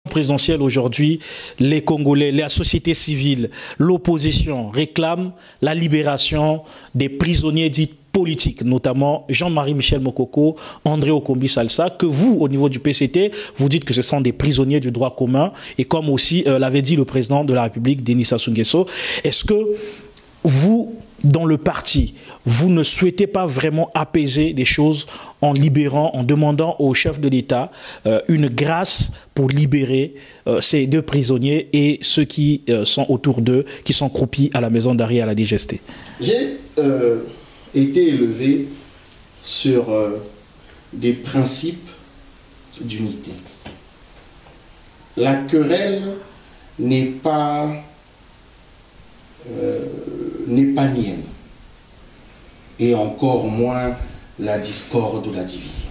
Présidentielle aujourd'hui, les Congolais, la société civile, l'opposition réclament la libération des prisonniers dits politiques, notamment Jean-Marie Michel Mokoko, André Okombi Salsa, que vous, au niveau du PCT, vous dites que ce sont des prisonniers du droit commun, et comme aussi l'avait dit le président de la République, Denis Sassou Nguesso. Est-ce que vous, dans le parti, vous ne souhaitez pas vraiment apaiser des choses en libérant, en demandant au chef de l'État une grâce pour libérer ces deux prisonniers et ceux qui sont autour d'eux, qui sont croupis à la maison d'arrêt à la DGST? J'ai été élevé sur des principes d'unité. La querelle n'est pas mienne, et encore moins la discorde ou la division.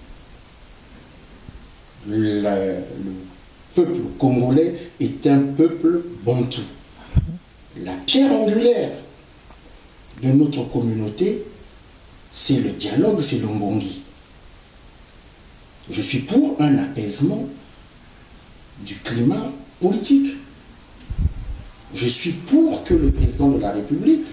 Le peuple congolais est un peuple bantou. La pierre angulaire de notre communauté, c'est le dialogue, c'est le mbongi. Je suis pour un apaisement du climat politique. Je suis pour que le président de la République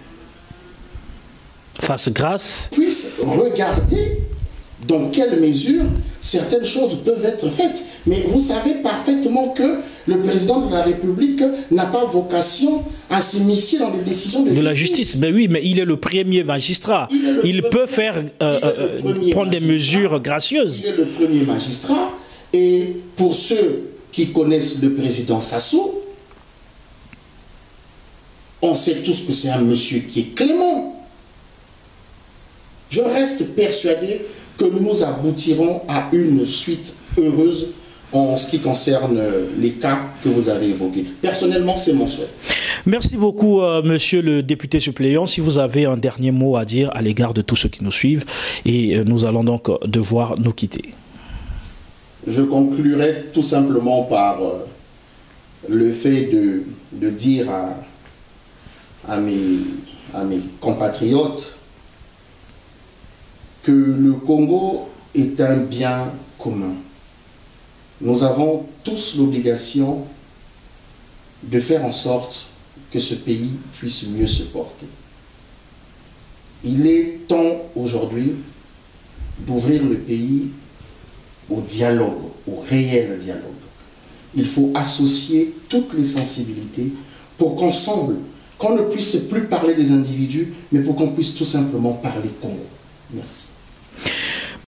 fasse grâce, puisse regarder dans quelle mesure certaines choses peuvent être faites. Mais vous savez parfaitement que le président de la République n'a pas vocation à s'immiscer dans des décisions de la justice. Ben oui, mais il est le premier magistrat. Il peut faire prendre des mesures gracieuses. Il est le premier magistrat. Et pour ceux qui connaissent le président Sassou, on sait tous que c'est un monsieur qui est clément. Je reste persuadé que nous aboutirons à une suite heureuse en ce qui concerne les cas que vous avez évoqués. Personnellement, c'est mon souhait. Merci beaucoup, monsieur le député suppléant. Si vous avez un dernier mot à dire à l'égard de tous ceux qui nous suivent, et nous allons donc devoir nous quitter. Je conclurai tout simplement par le fait de dire à mes compatriotes que le Congo est un bien commun. Nous avons tous l'obligation de faire en sorte que ce pays puisse mieux se porter. Il est temps aujourd'hui d'ouvrir le pays au dialogue, au réel dialogue. Il faut associer toutes les sensibilités pour qu'ensemble, qu'on ne puisse plus parler des individus, mais pour qu'on puisse tout simplement parler Congo. Merci.